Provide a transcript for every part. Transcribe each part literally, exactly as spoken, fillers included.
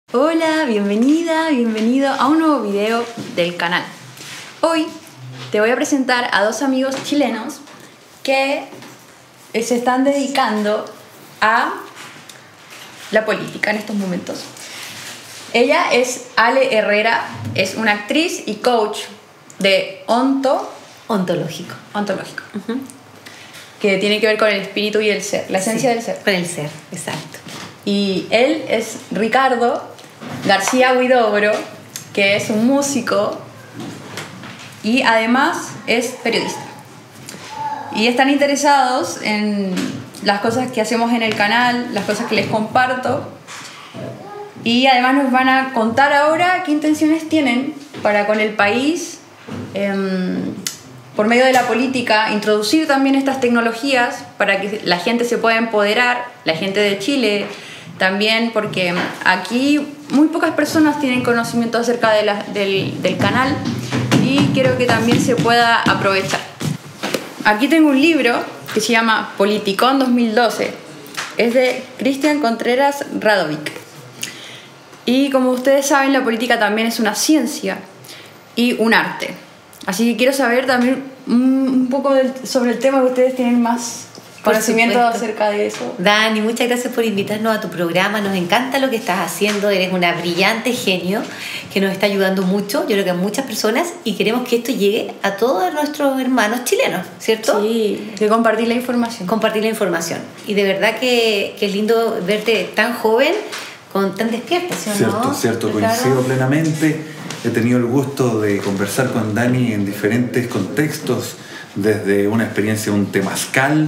Hola, bienvenida, bienvenido a un nuevo video del canal. Hoy te voy a presentar a dos amigos chilenos que se están dedicando a la política en estos momentos. Ella es Ale Herrera, es una actriz y coach de onto... ontológico. Ontológico. Uh-huh. Que tiene que ver con el espíritu y el ser, la esencia Sí, del ser. Con el ser, exacto. Y él es Ricardo García Huidobro, que es un músico y además es periodista. Y están interesados en las cosas que hacemos en el canal, las cosas que les comparto. Y además nos van a contar ahora qué intenciones tienen para con el país, eh, por medio de la política, introducir también estas tecnologías para que la gente se pueda empoderar, la gente de Chile también, porque aquí muy pocas personas tienen conocimiento acerca de la, del, del canal y quiero que también se pueda aprovechar. Aquí tengo un libro que se llama Politicón dos mil doce. Es de Cristian Contreras Radovic. Y como ustedes saben, la política también es una ciencia y un arte. Así que quiero saber también un poco del, sobre el tema que ustedes tienen más conocimiento acerca de eso. Dani, muchas gracias por invitarnos a tu programa. Nos encanta lo que estás haciendo. Eres una brillante genio que nos está ayudando mucho, yo creo que a muchas personas, y queremos que esto llegue a todos nuestros hermanos chilenos, ¿cierto? Sí, que compartir la información. Compartir la información. Y de verdad que, que es lindo verte tan joven, con tan despierto, ¿sí o no? Cierto, cierto, coincido claro. plenamente. He tenido el gusto de conversar con Dani en diferentes contextos, desde una experiencia, un temazcal,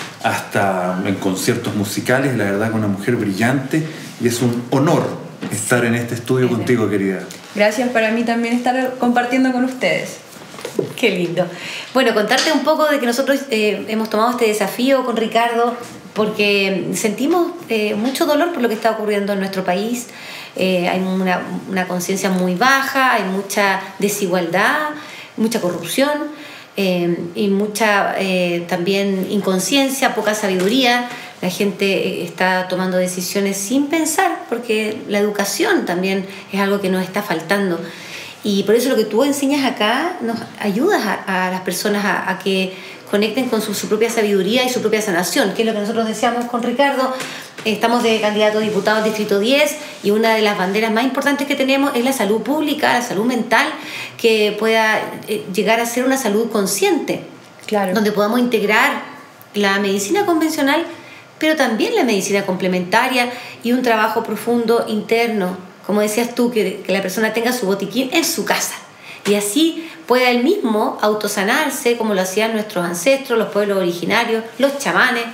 hasta en conciertos musicales. La verdad que una mujer brillante, y es un honor estar en este estudio sí, contigo, querida. Gracias, para mí también estar compartiendo con ustedes. Qué lindo. Bueno, contarte un poco de que nosotros eh, hemos tomado este desafío con Ricardo porque sentimos eh, mucho dolor por lo que está ocurriendo en nuestro país. Eh, hay una, una conciencia muy baja, hay mucha desigualdad, mucha corrupción. Eh, y mucha eh, también inconsciencia, poca sabiduría. La gente está tomando decisiones sin pensar, porque la educación también es algo que nos está faltando. Y por eso lo que tú enseñas acá nos ayudas a, a las personas a, a que conecten con su, su propia sabiduría y su propia sanación, que es lo que nosotros deseamos con Ricardo. Estamos de candidato a diputado al Distrito diez y una de las banderas más importantes que tenemos es la salud pública, la salud mental, que pueda llegar a ser una salud consciente, claro. donde podamos integrar la medicina convencional, pero también la medicina complementaria y un trabajo profundo interno, como decías tú, que, que la persona tenga su botiquín en su casa y así pueda él mismo autosanarse como lo hacían nuestros ancestros, los pueblos originarios, los chamanes,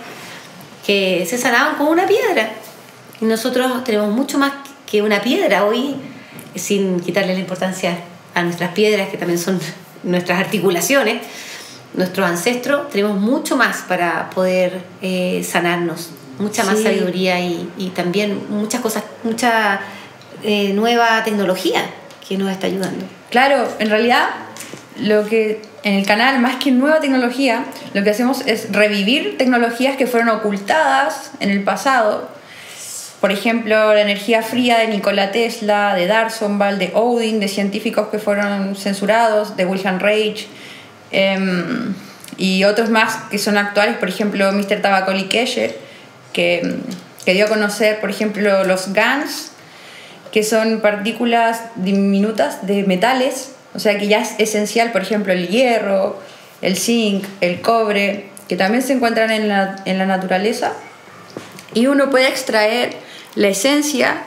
que se sanaban con una piedra. Y nosotros tenemos mucho más que una piedra hoy, sin quitarle la importancia a nuestras piedras, que también son nuestras articulaciones. Nuestros ancestros tenemos mucho más para poder eh, sanarnos, mucha más sí. sabiduría y, y también muchas cosas, mucha eh, nueva tecnología que nos está ayudando. Claro, en realidad lo que en el canal, más que nueva tecnología, lo que hacemos es revivir tecnologías que fueron ocultadas en el pasado. Por ejemplo, la energía fría de Nikola Tesla, de D'Arsonval, de Odin, de científicos que fueron censurados, de Wilhelm Reich, eh, y otros más que son actuales. Por ejemplo, mister Tabacoli Kesher, que, que dio a conocer, por ejemplo, los GANs, que son partículas diminutas de metales. O sea que ya es esencial, por ejemplo, el hierro, el zinc, el cobre, que también se encuentran en la, en la naturaleza. Y uno puede extraer la esencia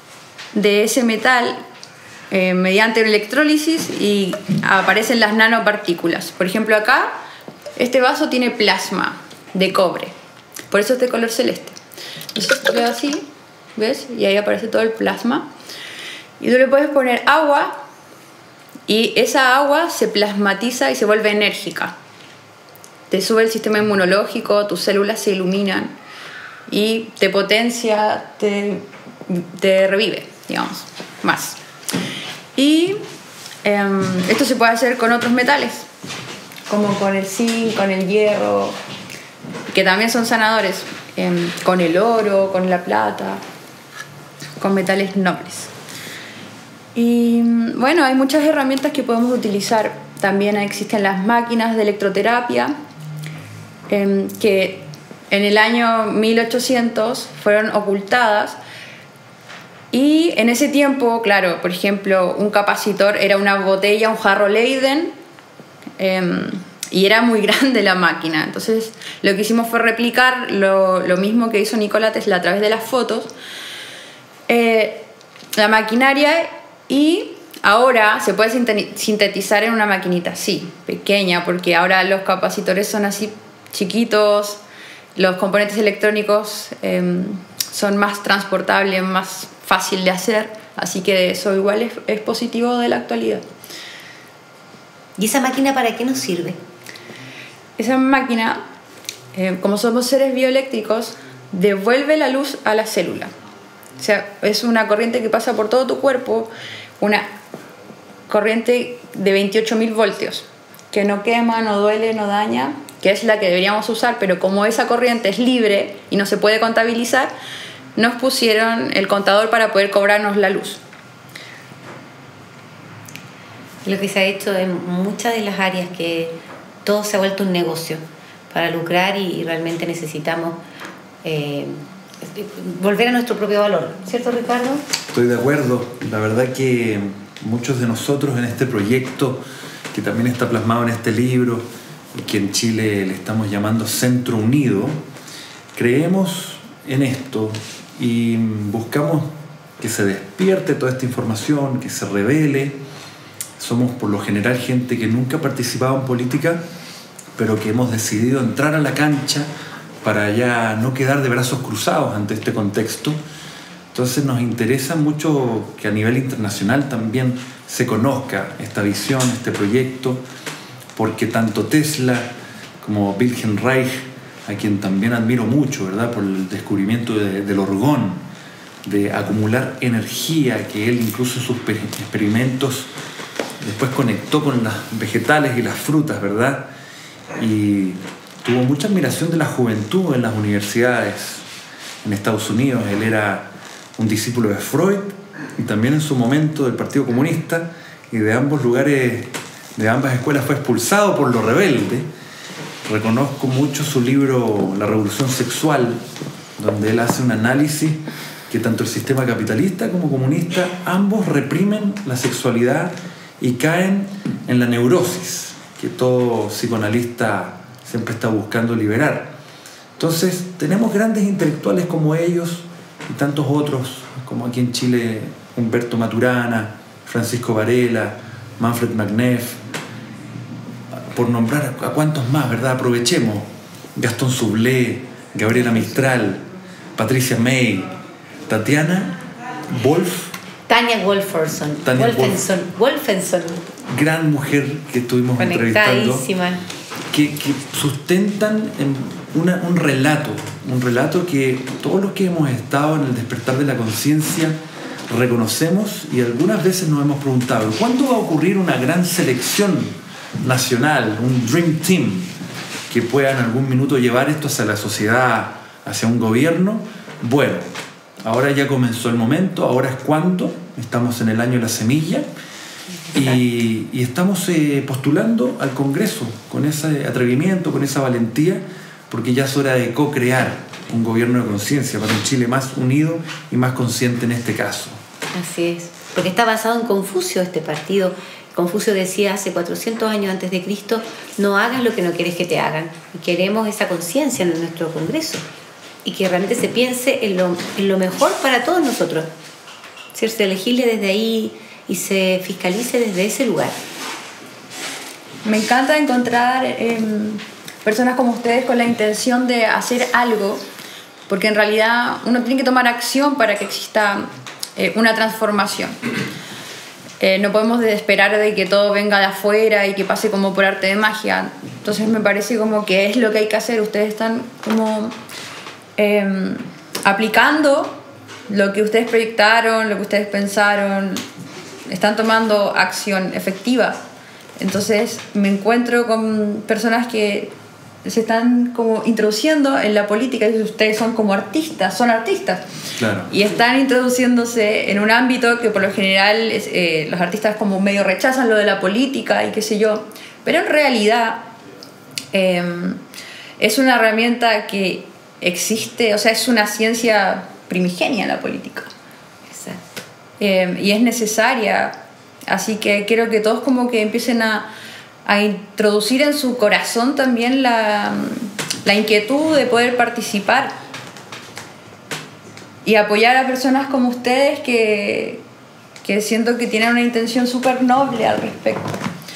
de ese metal eh, mediante electrólisis y aparecen las nanopartículas. Por ejemplo, acá este vaso tiene plasma de cobre, por eso es de color celeste. Entonces lo veo así, ¿ves? Y ahí aparece todo el plasma. Y tú le puedes poner agua y esa agua se plasmatiza y se vuelve enérgica. Te sube el sistema inmunológico, tus células se iluminan y te potencia, te, te revive, digamos, más. Y eh, esto se puede hacer con otros metales, como con el zinc, con el hierro, que también son sanadores, eh, con el oro, con la plata, con metales nobles. Y bueno, hay muchas herramientas que podemos utilizar. También existen las máquinas de electroterapia, eh, que en el año mil ochocientos fueron ocultadas. Y en ese tiempo, claro, por ejemplo, un capacitor era una botella, un jarro Leyden, eh, y era muy grande la máquina. Entonces lo que hicimos fue replicar lo, lo mismo que hizo Nikola Tesla a través de las fotos, eh, la maquinaria, y ahora se puede sintetizar en una maquinita, sí, pequeña, porque ahora los capacitores son así chiquitos, los componentes electrónicos eh, son más transportables, más fácil de hacer, así que eso igual es, es positivo de la actualidad. ¿Y esa máquina para qué nos sirve? Esa máquina, eh, como somos seres bioeléctricos, devuelve la luz a la célula. O sea, es una corriente que pasa por todo tu cuerpo, una corriente de veintiocho mil voltios, que no quema, no duele, no daña, que es la que deberíamos usar, pero como esa corriente es libre y no se puede contabilizar, nos pusieron el contador para poder cobrarnos la luz. Lo que se ha hecho en muchas de las áreas, que todo se ha vuelto un negocio para lucrar, y realmente necesitamos eh, volver a nuestro propio valor, ¿cierto, Ricardo? Estoy de acuerdo. La verdad que muchos de nosotros en este proyecto, que también está plasmado en este libro, que en Chile le estamos llamando Centro Unido, creemos en esto y buscamos que se despierte toda esta información, que se revele. Somos por lo general gente que nunca ha participado en política, pero que hemos decidido entrar a la cancha para ya no quedar de brazos cruzados ante este contexto. Entonces nos interesa mucho que a nivel internacional también se conozca esta visión, este proyecto, porque tanto Tesla como Wilhelm Reich, a quien también admiro mucho, ¿verdad?, por el descubrimiento de, del orgón, de acumular energía, que él incluso en sus experimentos después conectó con las vegetales y las frutas, ¿verdad? Y tuvo mucha admiración de la juventud en las universidades en Estados Unidos. Él era un discípulo de Freud y también en su momento del Partido Comunista, y de ambos lugares, de ambas escuelas fue expulsado por lo rebelde. Reconozco mucho su libro La Revolución Sexual, donde él hace un análisis que tanto el sistema capitalista como comunista, ambos reprimen la sexualidad y caen en la neurosis que todo psicoanalista siempre está buscando liberar. Entonces tenemos grandes intelectuales como ellos y tantos otros, como aquí en Chile Humberto Maturana, Francisco Varela, Manfred Magneff, por nombrar a cuantos más, ¿verdad? Aprovechemos. Gastón Sublet, Gabriela Mistral, Patricia May, Tatiana Wolf, Tania Wolferson, Tania Wolfenson, Wolfenson, gran mujer que estuvimos entrevistando, que, que sustentan en una, un relato, un relato que todos los que hemos estado en el despertar de la conciencia reconocemos, y algunas veces nos hemos preguntado, ¿cuándo va a ocurrir una gran selección nacional, un Dream Team, que pueda en algún minuto llevar esto hacia la sociedad, hacia un gobierno? Bueno, ahora ya comenzó el momento, ahora es cuando, estamos en el año de la semilla, y, y estamos eh, postulando al Congreso con ese atrevimiento, con esa valentía, porque ya es hora de co-crear un gobierno de conciencia para un Chile más unido y más consciente en este caso. Así es, porque está basado en Confucio este partido. Confucio decía hace cuatrocientos años antes de Cristo, no hagas lo que no quieres que te hagan. Y queremos esa conciencia en nuestro Congreso, y que realmente se piense en lo, en lo mejor para todos nosotros. ¿Cierto? Se legisle desde ahí y se fiscalice desde ese lugar. Me encanta encontrar eh, personas como ustedes con la intención de hacer algo, porque en realidad uno tiene que tomar acción para que exista eh, una transformación. Eh, no podemos esperar de que todo venga de afuera y que pase como por arte de magia. Entonces me parece como que es lo que hay que hacer. Ustedes están como eh, aplicando lo que ustedes proyectaron, lo que ustedes pensaron, están tomando acción efectiva. Entonces me encuentro con personas que se están como introduciendo en la política, y ustedes son como artistas, son artistas. Claro. Y están introduciéndose en un ámbito que por lo general es, eh, los artistas como medio rechazan lo de la política y qué sé yo, pero en realidad eh, es una herramienta que existe, o sea, es una ciencia primigenia la política. Exacto. Eh, y es necesaria, así que quiero que todos como que empiecen a, a introducir en su corazón también la, la inquietud de poder participar y apoyar a personas como ustedes que, que siento que tienen una intención súper noble al respecto.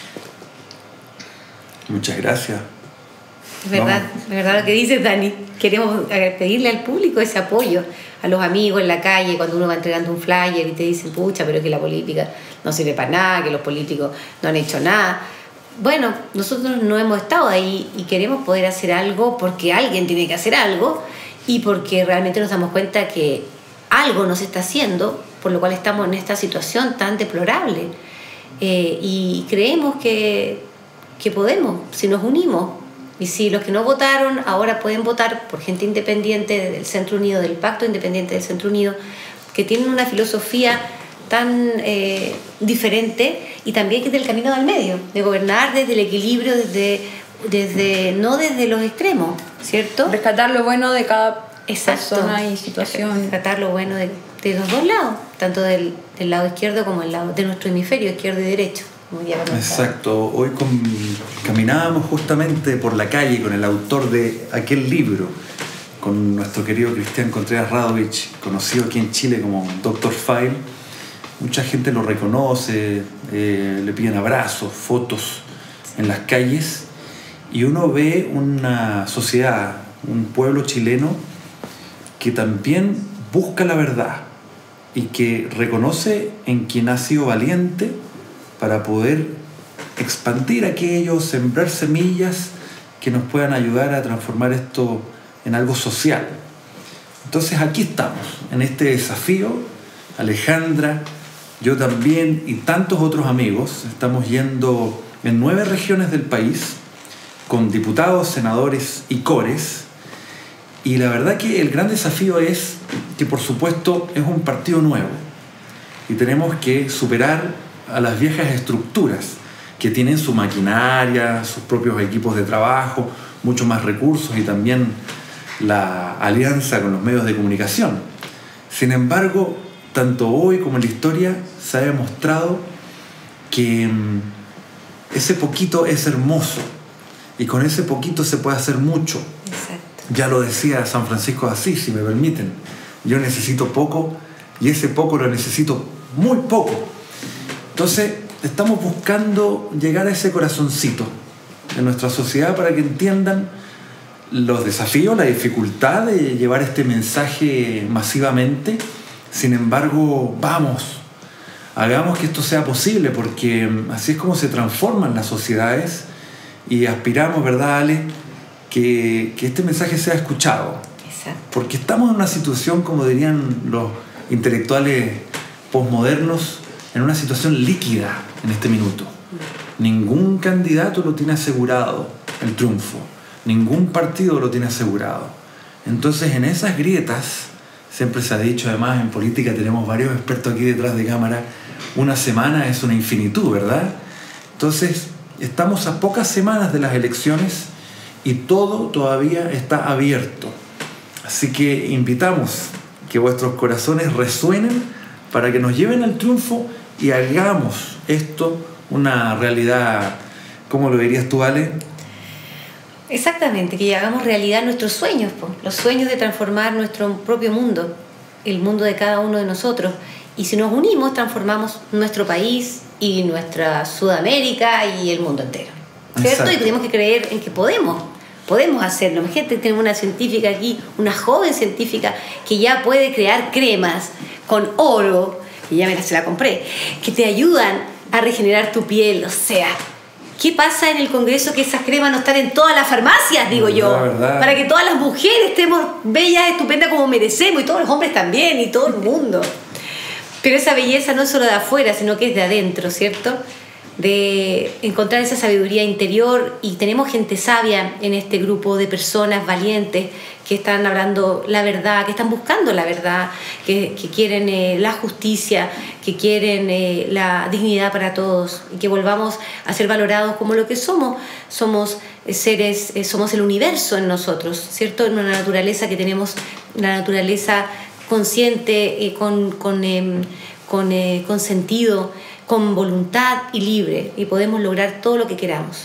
Muchas gracias. Es verdad, es verdad lo que dices, Dani. Queremos pedirle al público ese apoyo, a los amigos en la calle, cuando uno va entregando un flyer y te dicen, pucha, pero que la política no sirve para nada, que los políticos no han hecho nada. Bueno, nosotros no hemos estado ahí y queremos poder hacer algo porque alguien tiene que hacer algo y porque realmente nos damos cuenta que algo nos está haciendo, por lo cual estamos en esta situación tan deplorable. Eh, y creemos que, que podemos, si nos unimos. Y si los que no votaron ahora pueden votar por gente independiente del Centro Unido, del Pacto Independiente del Centro Unido, que tienen una filosofía tan eh, diferente y también que es del camino del medio, de gobernar desde el equilibrio, desde, desde no desde los extremos, ¿cierto? Rescatar lo bueno de cada Exacto. persona y situación. Rescatar lo bueno de, de los dos lados, tanto del, del lado izquierdo como del lado de nuestro hemisferio, izquierdo y derecho. Exacto, hoy con, caminábamos justamente por la calle con el autor de aquel libro, con nuestro querido Cristian Contreras Radovich, conocido aquí en Chile como doctor File. Mucha gente lo reconoce, eh, le piden abrazos, fotos en las calles, y uno ve una sociedad, un pueblo chileno que también busca la verdad y que reconoce en quien ha sido valiente para poder expandir aquello, sembrar semillas que nos puedan ayudar a transformar esto en algo social. Entonces aquí estamos, en este desafío. Alejandra, yo también y tantos otros amigos estamos yendo en nueve regiones del país con diputados, senadores y cores, y la verdad que el gran desafío es que, por supuesto, es un partido nuevo y tenemos que superar a las viejas estructuras que tienen su maquinaria, sus propios equipos de trabajo, mucho más recursos y también la alianza con los medios de comunicación. Sin embargo, tanto hoy como en la historia se ha demostrado que mmm, ese poquito es hermoso y con ese poquito se puede hacer mucho. Exacto. Ya lo decía San Francisco de Asís, si me permiten. Yo necesito poco y ese poco lo necesito muy poco. Entonces, estamos buscando llegar a ese corazoncito de nuestra sociedad para que entiendan los desafíos, la dificultad de llevar este mensaje masivamente. Sin embargo, vamos, hagamos que esto sea posible, porque así es como se transforman las sociedades y aspiramos, ¿verdad, Ale?, que, que este mensaje sea escuchado. Exacto. Porque estamos en una situación, como dirían los intelectuales posmodernos, en una situación líquida en este minuto. Ningún candidato lo tiene asegurado el triunfo, ningún partido lo tiene asegurado. Entonces, en esas grietas, siempre se ha dicho, además en política tenemos varios expertos aquí detrás de cámara, una semana es una infinitud, ¿verdad? Entonces, estamos a pocas semanas de las elecciones y todo todavía está abierto. Así que invitamos que vuestros corazones resuenen para que nos lleven al triunfo y hagamos esto una realidad. ¿Cómo lo dirías tú, Ale? Exactamente, que hagamos realidad nuestros sueños, po, los sueños de transformar nuestro propio mundo, el mundo de cada uno de nosotros. Y si nos unimos, transformamos nuestro país y nuestra Sudamérica y el mundo entero, ¿cierto? Exacto. Y tenemos que creer en que podemos, podemos hacerlo. Imagínate, tenemos una científica aquí, una joven científica que ya puede crear cremas con oro, y ya me la, se la compré, que te ayudan a regenerar tu piel. O sea, ¿qué pasa en el Congreso que esas cremas no están en todas las farmacias, digo yo? Verdad. Para que todas las mujeres estemos bellas, estupendas como merecemos, y todos los hombres también, y todo el mundo. Pero esa belleza no es solo de afuera, sino que es de adentro, ¿cierto? de encontrar esa sabiduría interior, y tenemos gente sabia en este grupo de personas valientes que están hablando la verdad, que están buscando la verdad, que, que quieren eh, la justicia, que quieren eh, la dignidad para todos, y que volvamos a ser valorados como lo que somos. Somos eh, seres, eh, somos el universo en nosotros, ¿cierto? En una naturaleza que tenemos, una naturaleza consciente, eh, con, con, eh, con, eh, con sentido, con voluntad y libre, y podemos lograr todo lo que queramos.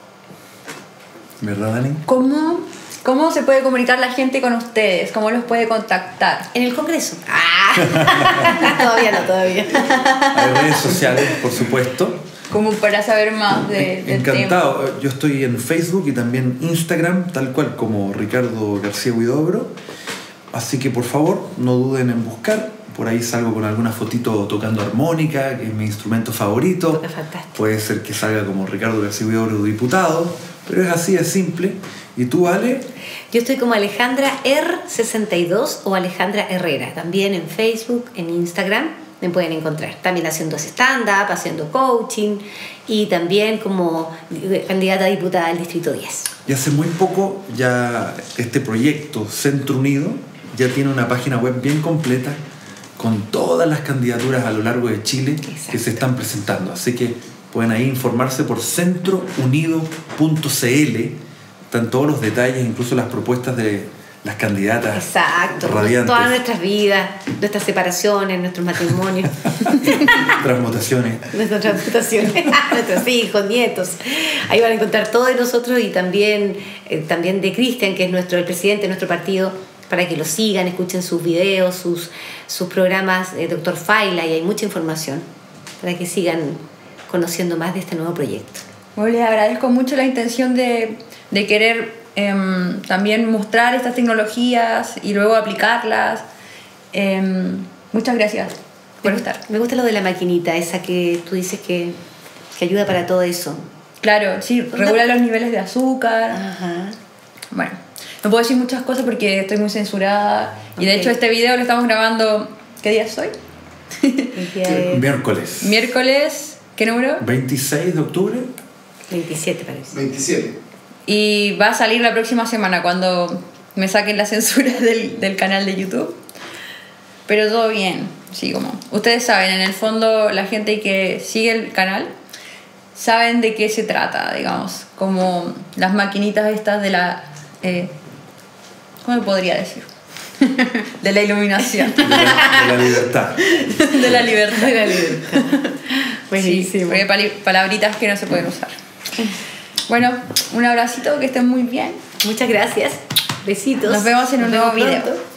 ¿Verdad, Dani? ¿Cómo, ¿Cómo se puede comunicar la gente con ustedes? ¿Cómo los puede contactar? En el Congreso. ¡Ah! Todavía no, todavía. Hay redes sociales, por supuesto. Como para saber más de, del Encantado. tema. Yo estoy en Facebook y también Instagram, tal cual como Ricardo García Huidobro. Así que por favor, no duden en buscar. Por ahí salgo con alguna fotito tocando armónica, que es mi instrumento favorito. Toca fantástico. Puede ser que salga como Ricardo García Huidobro, diputado, pero es así, es simple. ¿Y tú, Ale? Yo estoy como Alejandra R sesenta y dos o Alejandra Herrera, también en Facebook, en Instagram me pueden encontrar. También haciendo stand-up, haciendo coaching, y también como candidata a diputada del Distrito diez. Y hace muy poco ya este proyecto Centro Unido ya tiene una página web bien completa con todas las candidaturas a lo largo de Chile. Exacto. Que se están presentando. Así que pueden ahí informarse por centro unido punto c l. Están todos los detalles, incluso las propuestas de las candidatas. Exacto, radiantes. Todas nuestras vidas, nuestras separaciones, nuestros matrimonios. Transmutaciones. Nuestras transmutaciones, nuestros hijos, nietos. Ahí van a encontrar todo de nosotros, y también, eh, también de Cristian, que es nuestro, el presidente de nuestro partido, para que lo sigan, escuchen sus videos, sus, sus programas de doctor Faila, y hay mucha información para que sigan conociendo más de este nuevo proyecto. Bueno, les agradezco mucho la intención de, de querer eh, también mostrar estas tecnologías y luego aplicarlas. Eh, muchas gracias por me, estar. Me gusta lo de la maquinita, esa que tú dices que, que ayuda para todo eso. Claro, sí, regula los niveles de azúcar. Ajá. Bueno, no puedo decir muchas cosas porque estoy muy censurada. Y de Okay. hecho este video lo estamos grabando... ¿Qué día es hoy? El día de... Miércoles. Miércoles, ¿qué número? veintiséis de octubre. veintisiete parece. veintisiete. Y va a salir la próxima semana cuando me saquen la censura del, del canal de YouTube. Pero todo bien, sí, como ustedes saben, en el fondo la gente que sigue el canal saben de qué se trata, digamos, como las maquinitas estas de la... Eh, ¿cómo podría decir? De la iluminación. De la, de la libertad. De la libertad. De la libertad. Buenísimo. Sí, porque hay palabritas que no se pueden usar. Bueno, un abracito, que estén muy bien. Muchas gracias. Besitos. Nos vemos en un Nos nuevo vemos video. pronto.